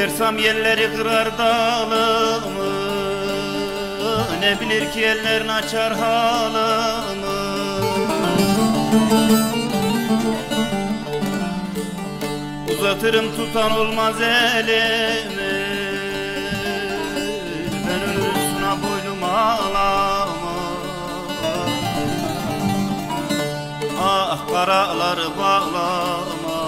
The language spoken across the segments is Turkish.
Uçersam yerleri kırar dağımı, ne bilir ki ellerin açar halımı. Uzatırım tutan olmaz elimi, ben ölürüm suna boynum ağlama. Ah karaları bağlama,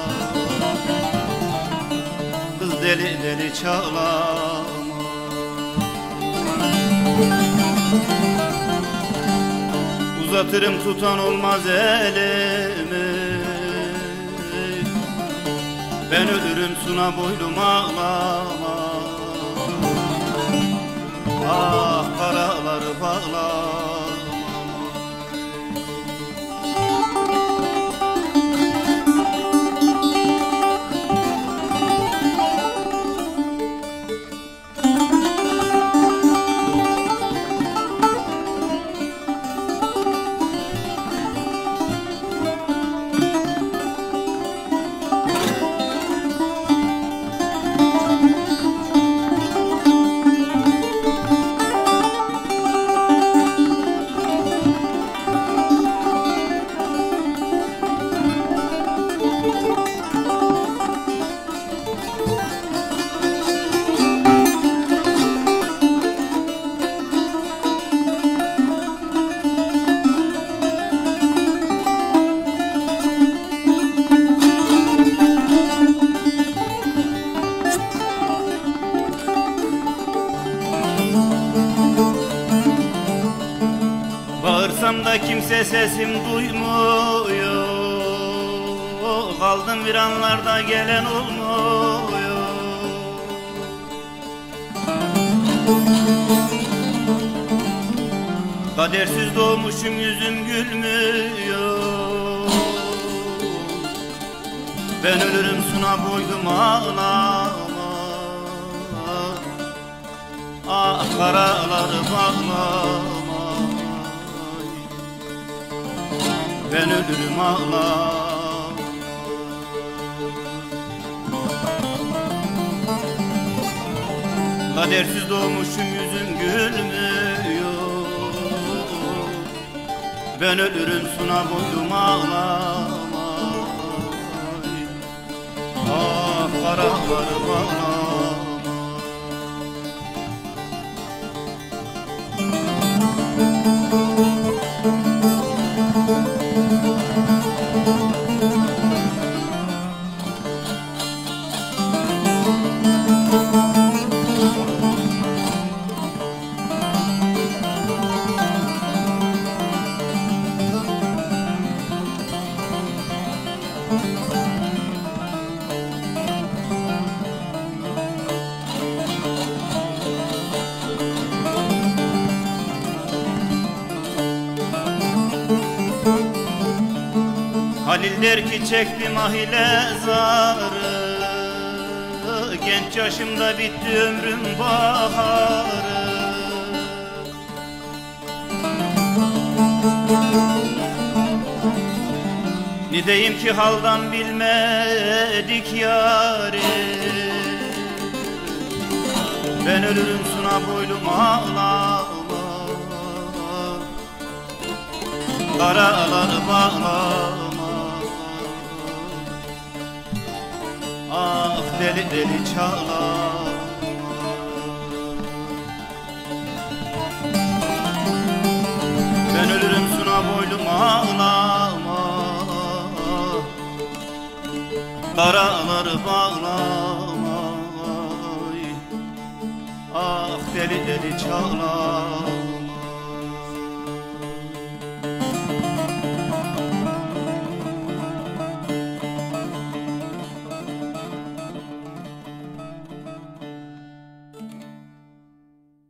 kız deli deli çağlama. Uzatırım tutan olmaz elimi, ben ölürüm suna boylum ağlama. Ah karaları bağlama. Bağırsam da kimse sesim duymuyor, kaldım viranlarda gelen olmuyor. Kadersiz doğmuşum yüzüm gülmüyor, ben ölürüm suna boylum ağlama. Ah karaları bağlama, ben ölürüm ağlama. Kadersiz doğmuşum yüzüm gülmüyor, ben ölürüm suna boylum ağlama. Ah karaları bağlama. Halil der ki çektim ah ile zarı, genç yaşımda bitti ömrüm baharı. Ne diyeyim ki haldan bilmedik yâri, ben ölürüm suna boylum ağlama. Karaları bağlama, ah deli deli çağlama. Ben ölürüm suna boylum ağlama, karaları bağlama. Ah deli deli çağlama.